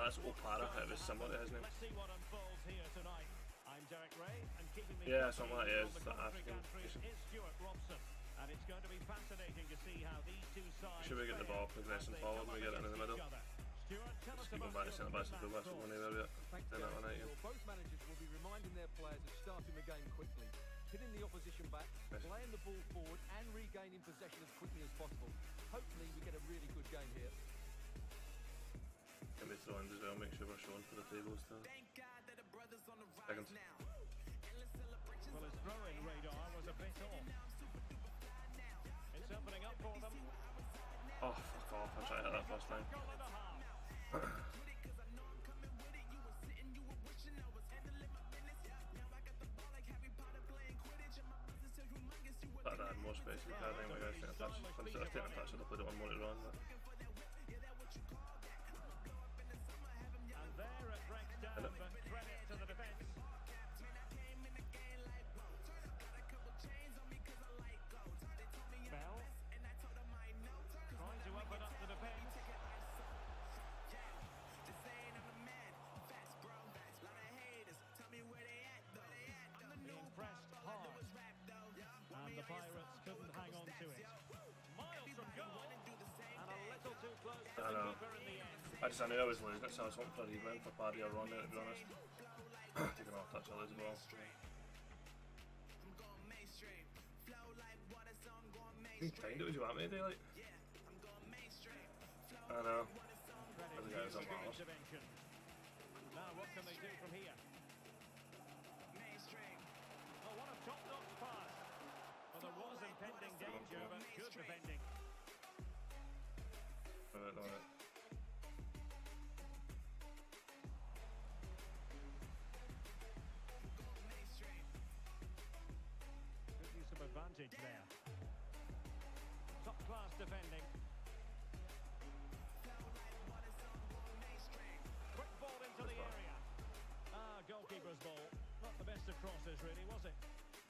that's Opara, it was similar to his name. Yeah, something like that, yeah, it's that African nation. And it's going to be fascinating to see how these two sides. Should we get the ball progressing forward when we get it in the middle? Just keep going back to centre-backs and full-backs for one anywhere, Both managers will be reminding their players of starting the game quickly, hitting the opposition back, playing the ball forward and regaining possession as quickly as possible. Hopefully we get a really good game here. Can we throw in as well, make sure we're showing for the tables still. Seconds. Well, his throw-in radar was a bit off. It's opening up for them. Oh, fuck off, I tried to hit that first time. That had more space, I think my guys taking a touch. Instead of taking a touch, I'd have played it one more to run. But... And there it breaks down, but credit to the defence. Bell trying to open up the defence. Being pressed hard, and the Pirates couldn't hang on to it. Miles from goal, and a little too close to the keeper in the end. I knew I was losing it, so I was hoping for a rebound for Paddy or Ron there, to be honest. Taking off touch, I lose the ball. You kind it, would you want me to do, like? I know. As a guy who's on Mars. Now what can they do from here? Oh, what a top-notch pass. Well, there was impending danger, but good defending. No. Good use of advantage there. Top-class defending. Quick ball into the area. Ah, goalkeeper's ball. Not the best of crosses, really, was it?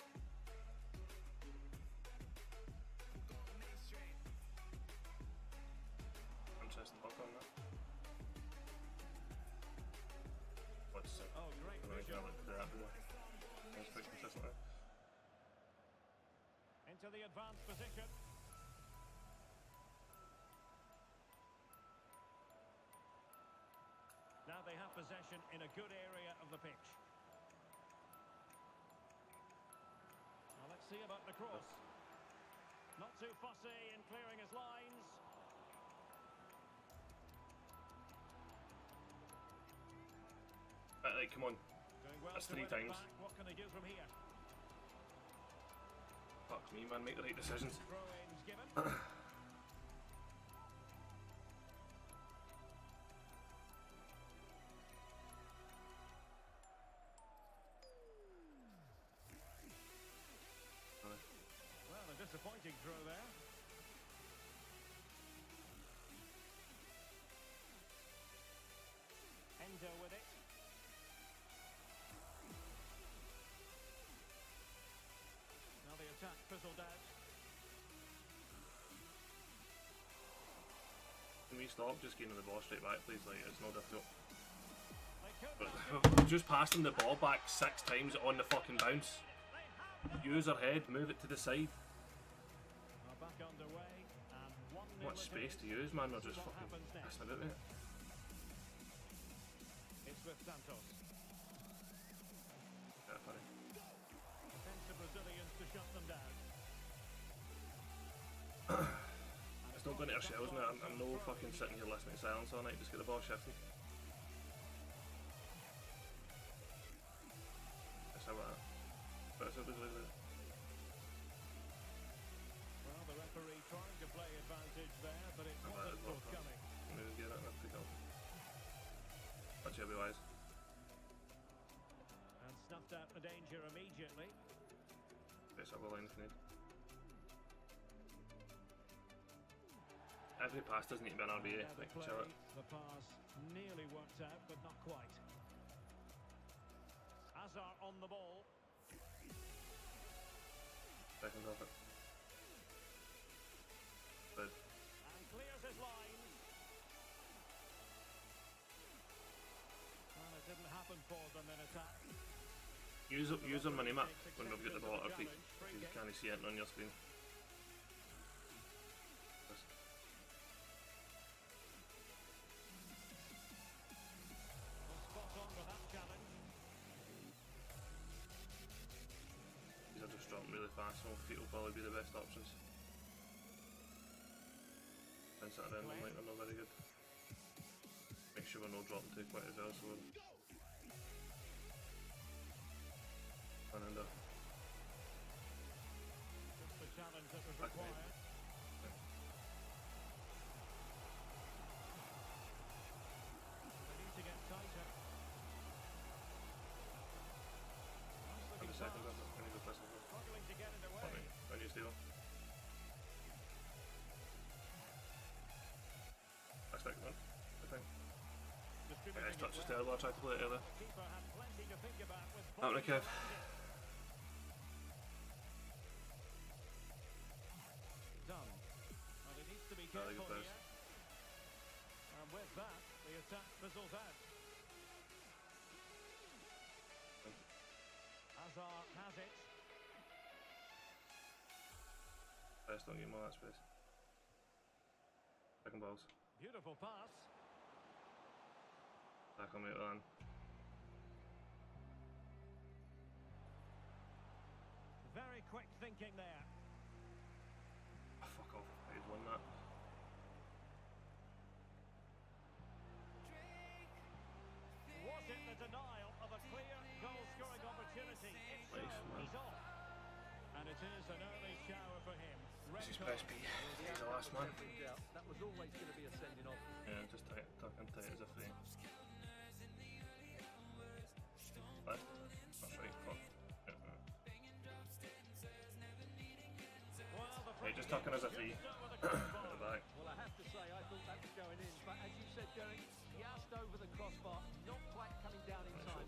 Interesting look on that. What's oh, great vision. Into the advanced position. Now they have possession in a good area of the pitch. Now let's see about the cross. Not too fussy in clearing his lines. Right, come on. Well, that's 3 times. What can they do from here? Fuck me, man, make the right decisions. Throw-ins given. Well, a disappointing throw there. Endo with it. Now the attack fizzled out. Can we stop just getting the ball straight back, please? Like, it's no difficult. But we've just passed him the ball back 6 times on the fucking bounce. Use our head, move it to the side. Back underway, and much space to use, man. We're just fucking messing about with it. It's with Santos. Yeah, funny. Defensive Brazilians to shut them down. It's not going to ourselves now. I'm no fucking sitting here listening to silence all night. Just get the ball shifting. That's how that. But it's a bit like well, the referee trying to play advantage there, but it wasn't forthcoming. Maybe get it and pick up. Actually, I'll be wise. And snuffed out the danger immediately. Best up the line if need. Every pass doesn't need to be an RBA. Like, chill it. The pass nearly worked out, but not quite. Hazard on the ball. Second off it. Good. And clears his lines. Use on minimap when we get the ball at our feet. You can't see it on your screen. These are just dropping really fast, so feet will probably be the best options. Fence that around them like they're not very good. Make sure we're not dropping too quick as well, so we're and under. Just the challenge that was required. They need to get tighter. And the second one, any good person. Struggling to get it away. When you steal. Expect one, I think. Yeah, his touch is terrible, I tried to play it earlier. Keeper had plenty to think about with Out of the Kev. done. Well, it needs to be Really careful good here. And with that, the attack fizzles out. Hazard has it. Best don't give him all that space. Second balls. Beautiful pass. Back on me at the land. Very quick thinking there. Oh, fuck off. He's won that. Was it the denial of a clear goal-scoring opportunity? It's Nice, man. he's off. And it is an early shower for him. This is best B. He's the last man. That was always going to be a sending off. Yeah, just tight, tuck and tight as a free. What? That's right, fuck. Yeah, Well, the right, just tucking as a free. At the back. Well, I have to say, I thought that was going in, but as you said, Derek, just over the crossbar, not quite coming down in time.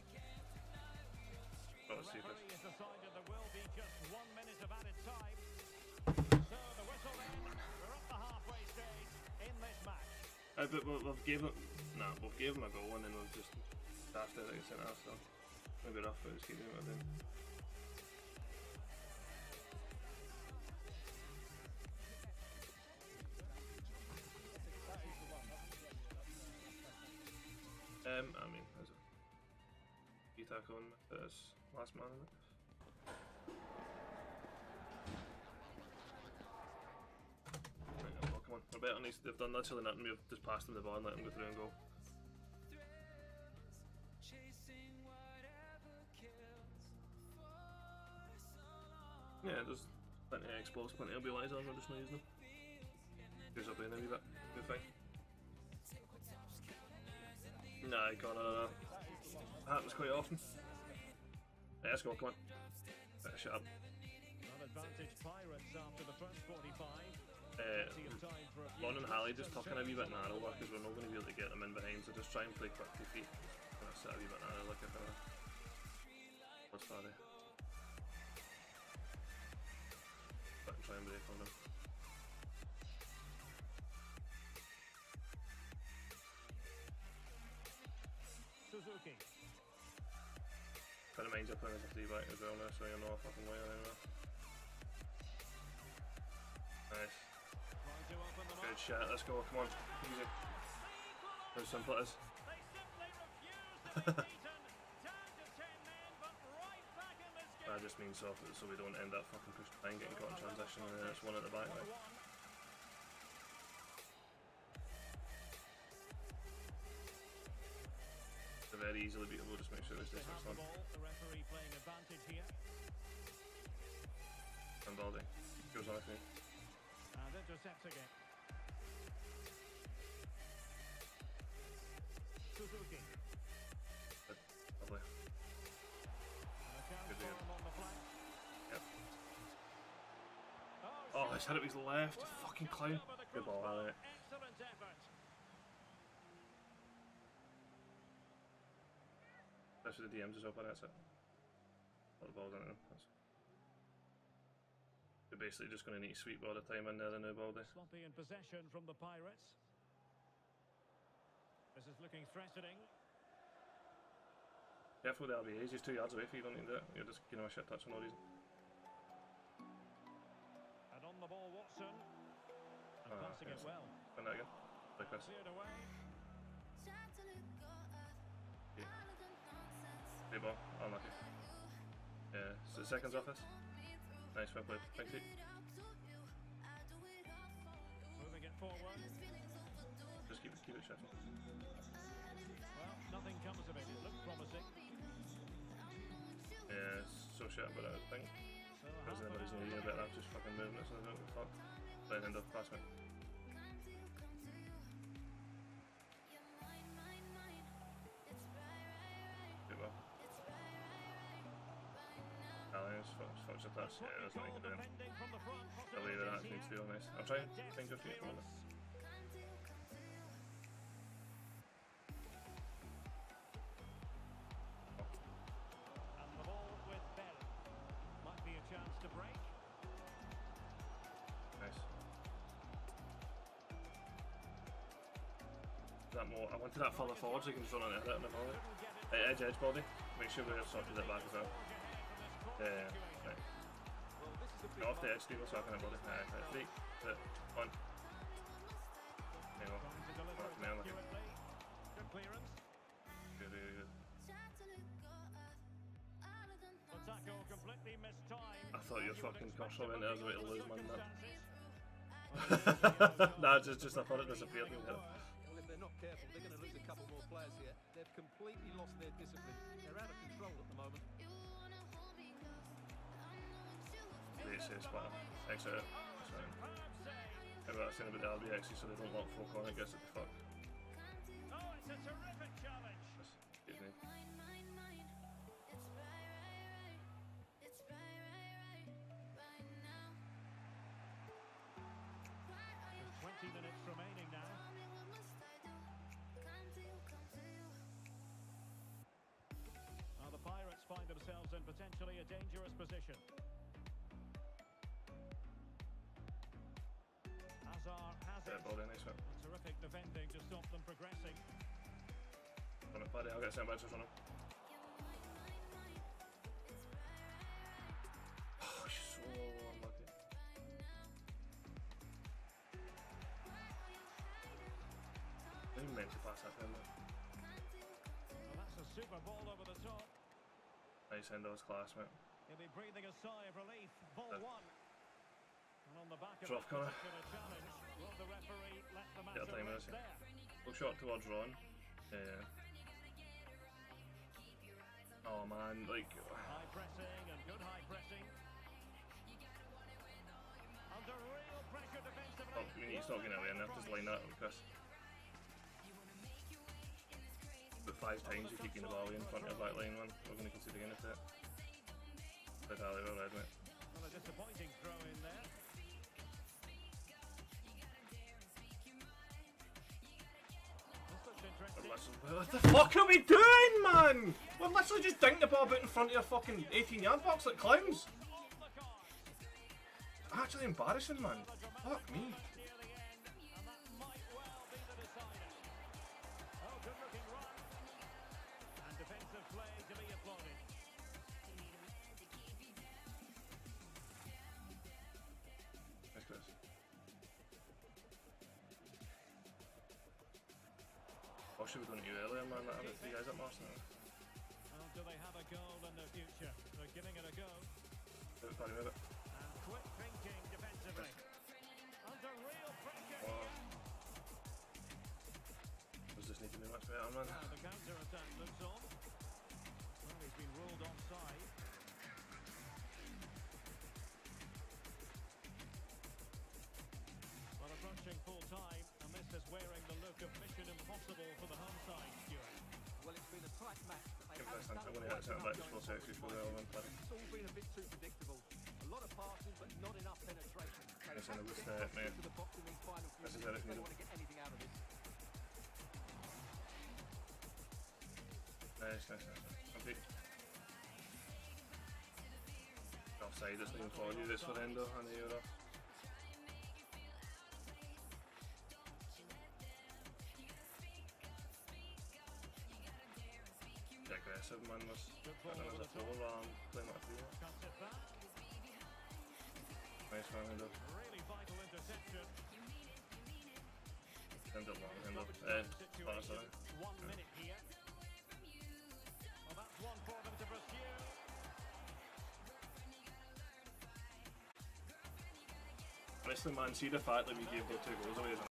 Got to see this. referee has decided there will be just 1 minute of added time. So the whistle ends. We're up the halfway stage in this match. But we've gave him, we've gave him a goal and then we've just daft it like a centre half, so maybe rough, but just keep doing what we're doing. I mean, there's a few tackle on this last man, isn't it? Right, well, come on, we're better on these. They've done literally nothing, we've just passed them the ball and let them go through and go. Yeah, there's plenty of explosives, plenty of abilities on, we're just not using them. Goes up in a wee bit, good thing. Nah, you can't, happens quite often. Yeah, let's go, come on. Better shut up. An advantage Pirates after the first 45. Lon and Halley just tucking a wee bit narrower because we're not going to be able to get them in behind, so just try and play quick defeat. Kind of sit a wee bit narrow like a kind of... What's that? But try and break on them. Suzuki. Kind of minds up playing as a 3-back as well now, so you're not a fucking way anywhere. Nice. Trying to open them Good up. shot, let's go, come on. Easy. How simple it is. They simply refuse to be beaten. Down to 10 men, but right back in this game. That just means so we don't end up fucking pushing behind, getting caught in transition, and then it's one at the back. Like. They're very easily beatable, just make sure this They distance have the one. ball. The referee playing advantage here. And Baldy goes on with me. And intercepts again. Suzuki. Good. Lovely. And a chance Good for game. him on the flank. Yep. Oh, Oh, he's hit it with his left. well, Fucking just clown. over the Good ball, crossbar. Harry. Excellent effort. That's what the DMs is open, that's it. Put the balls into them. You're basically just going to need to sweep all the time in there, the new Baldy. Sloppy in possession from the Pirates. This is looking threatening. Careful with the RBA, he's just 2 yards away for you, don't need that. You're just giving him a shit touch for no reason. And on the ball, Watson. And passing it well. And that again. Like this. Cleared away. Great ball, unlucky. Yeah, so the seconds off this. Nice, well played. Thank you. Moving it forward. Just keep it shifting. Well, nothing comes of it. It looked promising. Yeah, it's so shit, but I think because anybody's in the bit, I'm just fucking moving it, so I don't give a fuck. Then end up pass me. Good well. Aliens, fuck your touch. Yeah, that's nothing to do. I'll leave it, that needs to be all nice. I'll try and change your feet for a minute. That more, I wanted that further forward so you can just run on it and the volley. Edge body. Make sure we're sorted it back as well. Yeah, right. Go off the edge, Steve, so I can have body. Right, 3, 2, 1. There you go. That's me, unlucky. Good. I thought your fucking cursor went there as a way to lose man that. Nah, just I thought it disappeared. They're not careful, they're going to lose a couple more players here. They've completely lost their discipline. They're out of control at the moment. Great save, spot. Exit it. Maybe that's saying about the RBX so they don't lock full corner, gets it the fuck. Oh, it's a terrific challenge. Excuse me. 20 minutes remaining now. Now the Pirates find themselves in potentially a dangerous position. Hazard has it. Terrific defending to stop them progressing. On it, buddy. I'll get sent back to on him. Oh, so unlucky. I didn't meant to pass that him. Well, that's a super ball over the top. Nice end of his class, mate. He'll be breathing a sigh of relief. Ball one. And on the back of Drop corner. challenge, will the referee let the matter Get a time rest there. there? Look shot towards Ron. Yeah. Oh man, like. High pressing and good high pressing. Under real pressure defensively. Oh, we need to stop getting away in there. Just line that up, Chris. But 5 times you keep getting the ball in front of your back line, man. We're going to concede again if that. But we're red, mate. Well, a disappointing throw in there. What the fuck are we doing, man? We're literally just dinking the ball about in front of your fucking 18-yard box like clowns. Actually embarrassing, man. Fuck me. I should have done it earlier, man. That had 3 guys at Marston. Well, do they have a goal in the future? They're giving it a go. Move it, move it. And quick thinking defensively. Under real pressure. Oh. Does this need to be much better, man? Now the counter attack looks on. Well, he's been ruled offside. Well, approaching full time, and this is wearing the look of Mission Impossible for the home side, Stuart. Well, it's been a tight match. I'm going to hit it back just for 6 for the element. It's all been a bit too predictable. A lot of passing, but not enough penetration. Nice in the wrist there, mate. This is it, They want to get anything out of this. Nice. Complete. Offside, it's not even for you, this for Endo and the Euro. 7-man was another foul rather than playing like 3. Cuts it back. Nice man, hand up. Really vital interception. Hand up, long, hand up. Sorry. 1 minute here. Well, that's one for them to pursue. Honestly, man, see the fact that we gave the 2 goals away is